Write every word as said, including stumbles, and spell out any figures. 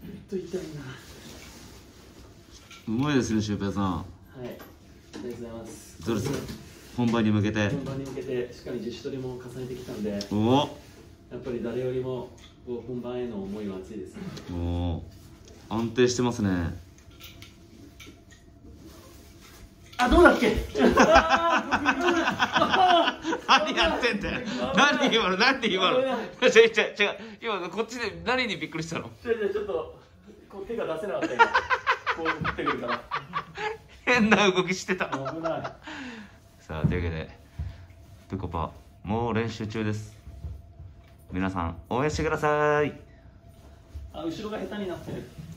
と痛いな。 うまいですね、シュウペイさん。 はい、ありがとうございます。 どうですか、本番に向けて。 本番に向けてしっかり自主トレも重ねてきたんで、 おお、 やっぱり誰よりもこう本番への思いは熱いですね。 おお、安定してますね。 あ、どうだっけ。 何やってんだよ。何今の、何今の。違う違う違う、今こっちで何にびっくりしたの。 違う違う、ちょっとこう手が出せなかった今。こう振ってくるから。 変な動きしてた。 危ない。 さあ、というわけでぺこぱもう練習中です。皆さん応援してください。 あ、後ろが下手になってる。